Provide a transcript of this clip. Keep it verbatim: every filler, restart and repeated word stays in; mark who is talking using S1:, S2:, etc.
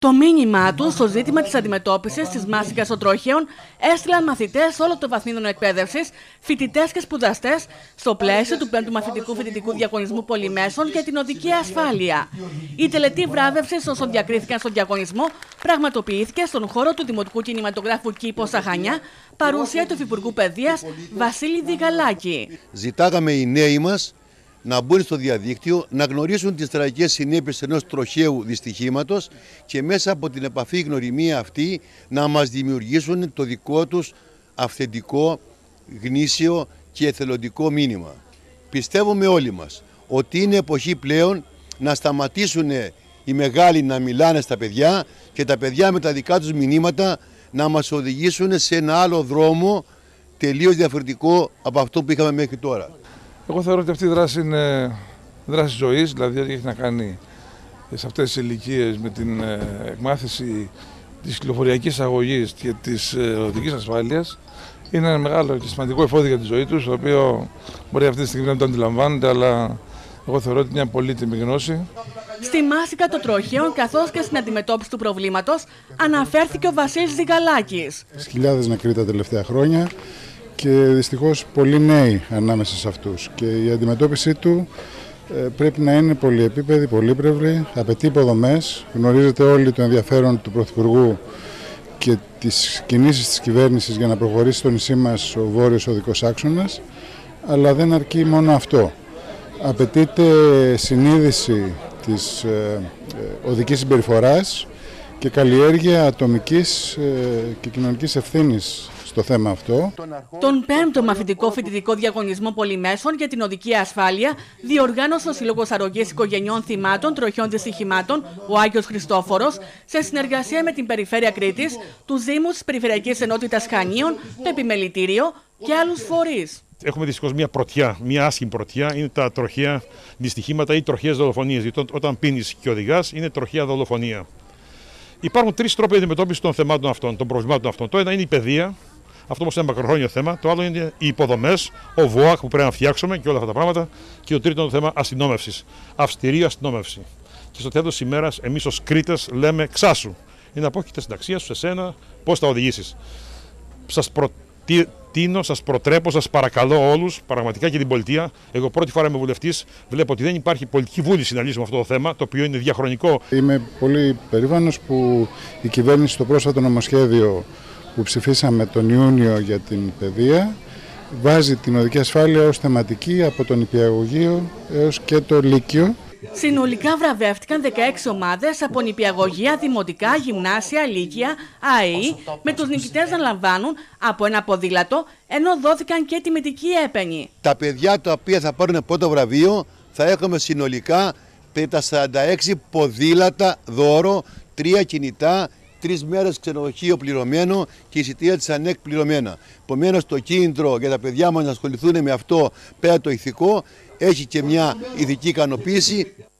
S1: Το μήνυμά του στο ζήτημα της αντιμετώπισης της μάστιγας των τροχαίων έστειλαν μαθητές όλων των βαθμίδων εκπαίδευσης, φοιτητές και σπουδαστές στο πλαίσιο του πέμπτου μαθητικού φοιτητικού διαγωνισμού πολυμέσων για την οδική ασφάλεια. Η τελετή βράβευσης όσων διακρίθηκαν στον διαγωνισμό πραγματοποιήθηκε στον χώρο του Δημοτικού Κινηματογράφου Κήπο στα Χανιά, παρουσία του Υφυπουργού Παιδείας Βασίλη Διγαλάκη.
S2: Ζητάγαμε οι νέοι μας να μπουν στο διαδίκτυο, να γνωρίσουν τις τραγικές συνέπειες ενός τροχαίου δυστυχήματος και μέσα από την επαφή γνωριμία αυτή να μας δημιουργήσουν το δικό τους αυθεντικό, γνήσιο και εθελοντικό μήνυμα. Πιστεύουμε όλοι μας ότι είναι εποχή πλέον να σταματήσουν οι μεγάλοι να μιλάνε στα παιδιά και τα παιδιά με τα δικά τους μηνύματα να μας οδηγήσουν σε ένα άλλο δρόμο τελείως διαφορετικό από αυτό που είχαμε μέχρι τώρα.
S3: Εγώ θεωρώ ότι αυτή η δράση είναι δράση ζωής, δηλαδή έχει να κάνει σε αυτές τις ηλικίες με την εκμάθηση της κυκλοφοριακής αγωγής και της οδικής ασφάλειας. Είναι ένα μεγάλο και σημαντικό εφόδιο για τη ζωή τους, το οποίο μπορεί αυτή τη στιγμή να μην το αντιλαμβάνονται, αλλά εγώ θεωρώ ότι είναι μια πολύτιμη γνώση.
S1: Στη μάστιγα των τροχαίων καθώς και στην αντιμετώπιση του προβλήματος αναφέρθηκε ο Βασίλης Διγαλάκης.
S4: Χιλιάδες νεκροί τα τελευταία χρόνια και δυστυχώς πολλοί νέοι ανάμεσα σε αυτούς. Και η αντιμετώπιση του πρέπει να είναι πολυεπίπεδη, πολύπλευρη, απαιτεί υποδομές. Γνωρίζετε όλοι το ενδιαφέρον του Πρωθυπουργού και τις κινήσεις της κυβέρνησης για να προχωρήσει στο νησί μας ο βόρειος οδικός άξονας, αλλά δεν αρκεί μόνο αυτό. Απαιτείται συνείδηση της ε, ε, οδικής συμπεριφοράς και καλλιέργεια ατομικής ε, και κοινωνικής ευθύνης στο θέμα αυτό.
S1: Τον πέμπτο μαθητικό φοιτητικό διαγωνισμό πολυμέσων για την οδική ασφάλεια διοργάνωσε ο Σύλλογος Αρρωγής Οικογενειών Θυμάτων Τροχαίων Δυστυχημάτων, ο Άγιος Χριστόφορος, σε συνεργασία με την Περιφέρεια Κρήτης, τους Δήμους της Περιφερειακής Ενότητας Χανίων, το Επιμελητήριο και άλλους φορείς.
S5: Έχουμε δυστυχώς μια πρωτιά, μια άσχημη πρωτιά, είναι τα τροχαία δυστυχήματα ή τροχαίες δολοφονίες. Γιατί όταν πίνεις και οδηγάς, είναι τροχαία δολοφονία. Υπάρχουν τρεις τρόποι αντιμετώπισης των θεμάτων αυτών, των προβλημάτων αυτών. Το ένα είναι η παιδεία, αυτό όμως είναι ένα μακροχρόνιο θέμα. Το άλλο είναι οι υποδομές, ο ΒΟΑΚ που πρέπει να φτιάξουμε και όλα αυτά τα πράγματα. Και το τρίτο είναι το θέμα αστυνόμευσης. Αυστηρή αστυνόμευση. Και στο τέλος της ημέρας, εμείς ως Κρήτες λέμε ξάσου. Είναι να πω και τη συνταξία σου, σε σένα, πώς θα οδηγήσεις. Σας προτείνω, σας προτρέπω, σας παρακαλώ όλους, πραγματικά και την πολιτεία. Εγώ πρώτη φορά είμαι βουλευτής, βλέπω ότι δεν υπάρχει πολιτική βούληση να λύσουμε αυτό το θέμα, το οποίο είναι διαχρονικό.
S4: Είμαι πολύ περήφανος που η κυβέρνηση στο πρόσφατο νομοσχέδιο που ψηφίσαμε τον Ιούνιο για την παιδεία βάζει την οδική ασφάλεια ως θεματική από τον νηπιαγωγείο έως και το λύκειο.
S1: Συνολικά βραβεύτηκαν δεκαέξι ομάδες από νηπιαγωγεία, δημοτικά, γυμνάσια, λύκεια, ΑΕΗ, με τους νικητές να λαμβάνουν από ένα ποδήλατο, ενώ δόθηκαν και τιμητικοί έπαινοι.
S2: Τα παιδιά τα οποία θα πάρουν πρώτο βραβείο θα έχουμε συνολικά τα σαράντα έξι ποδήλατα δώρο, τρία κινητά, τρεις μέρες ξενοδοχείο πληρωμένο και εισιτήρια της ΑΝΕΚ πληρωμένα. Επομένως, το κίνητρο για τα παιδιά μας να ασχοληθούν με αυτό πέρα το ηθικό έχει και μια ηθική ικανοποίηση.